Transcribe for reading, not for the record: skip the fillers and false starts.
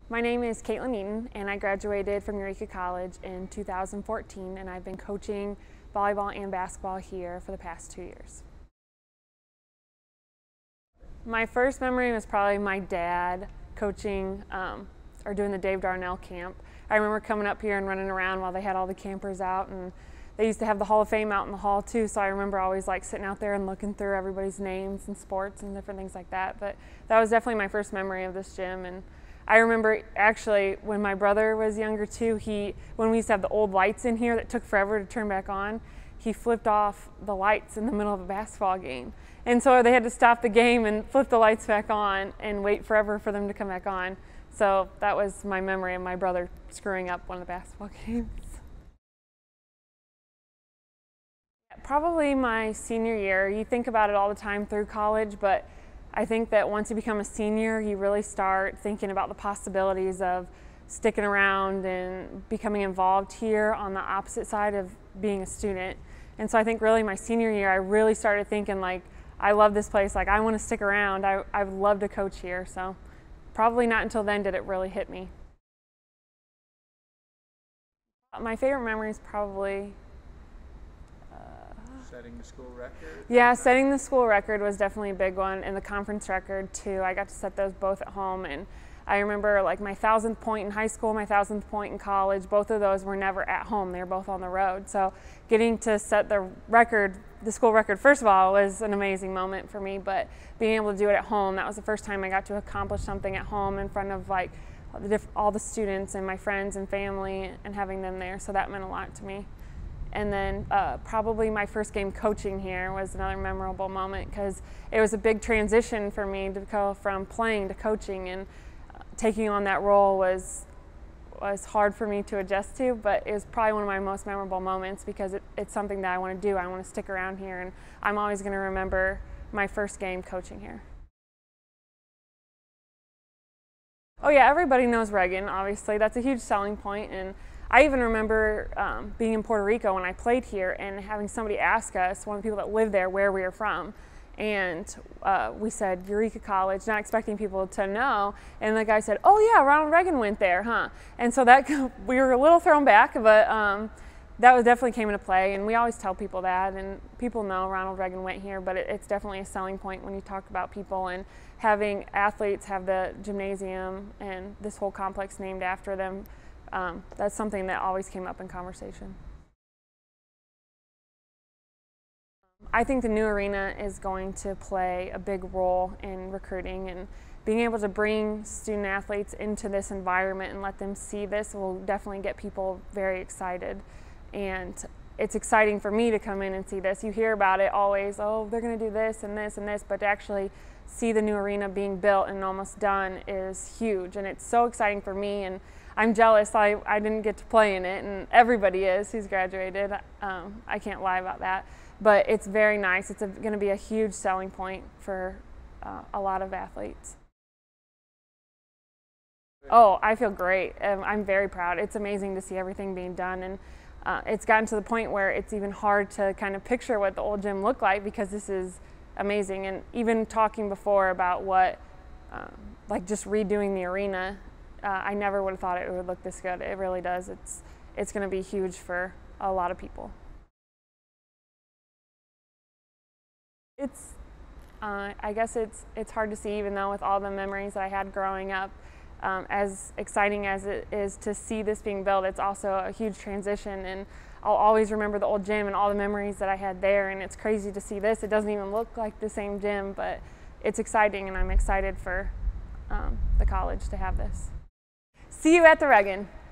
My name is Caitlynn Eeten, and I graduated from Eureka College in 2014, and I've been coaching volleyball and basketball here for the past 2 years. My first memory was probably my dad coaching or doing the Dave Darnell camp. I remember coming up here and running around while they had all the campers out, and they used to have the Hall of Fame out in the hall too, so I remember always like sitting out there and looking through everybody's names and sports and different things like that. But that was definitely my first memory of this gym. And I remember actually when my brother was younger too, when we used to have the old lights in here that took forever to turn back on, he flipped off the lights in the middle of a basketball game. And so they had to stop the game and flip the lights back on and wait forever for them to come back on. So that was my memory of my brother screwing up one of the basketball games. Probably my senior year. You think about it all the time through college, but I think that once you become a senior, you really start thinking about the possibilities of sticking around and becoming involved here on the opposite side of being a student. And so I think really my senior year, I really started thinking like, I love this place, like I want to stick around, I would love to coach here. So probably not until then did it really hit me. My favorite memory is probably setting the school record? Yeah, setting the school record was definitely a big one, and the conference record too. I got to set those both at home, and I remember like my 1,000th point in high school, my 1,000th point in college, both of those were never at home. They were both on the road. So getting to set the record, the school record, first of all, was an amazing moment for me, but being able to do it at home, that was the first time I got to accomplish something at home in front of like all the students and my friends and family and having them there. So that meant a lot to me. And then probably my first game coaching here was another memorable moment because it was a big transition for me to go from playing to coaching, and taking on that role was hard for me to adjust to, but it was probably one of my most memorable moments because it's something that I want to do. I want to stick around here, and I'm always going to remember my first game coaching here. Oh yeah, everybody knows Reagan, obviously. That's a huge selling point, and I even remember being in Puerto Rico when I played here and having somebody ask us, one of the people that lived there, where we were from. And we said Eureka College, not expecting people to know. And the guy said, "Oh yeah, Ronald Reagan went there, huh?" And so that we were a little thrown back, but that definitely came into play. And we always tell people that, and people know Ronald Reagan went here, but it's definitely a selling point when you talk about people, and having athletes have the gymnasium and this whole complex named after them. That's something that always came up in conversation. I think the new arena is going to play a big role in recruiting, and being able to bring student athletes into this environment and let them see this will definitely get people very excited. And it's exciting for me to come in and see this. You hear about it always, oh, they're going to do this and this and this, but to actually see the new arena being built and almost done is huge, and it's so exciting for me. And I'm jealous I didn't get to play in it, and everybody is who's graduated. I can't lie about that. But it's very nice. It's going to be a huge selling point for a lot of athletes. Oh, I feel great. I'm very proud. It's amazing to see everything being done, and it's gotten to the point where it's even hard to kind of picture what the old gym looked like because this is amazing. And even talking before about what, like just redoing the arena, I never would have thought it would look this good. It really does. It's going to be huge for a lot of people. I guess it's hard to see, even though with all the memories that I had growing up, as exciting as it is to see this being built, it's also a huge transition, and I'll always remember the old gym and all the memories that I had there, and it's crazy to see this. It doesn't even look like the same gym, but it's exciting, and I'm excited for the college to have this. See you at the Reagan.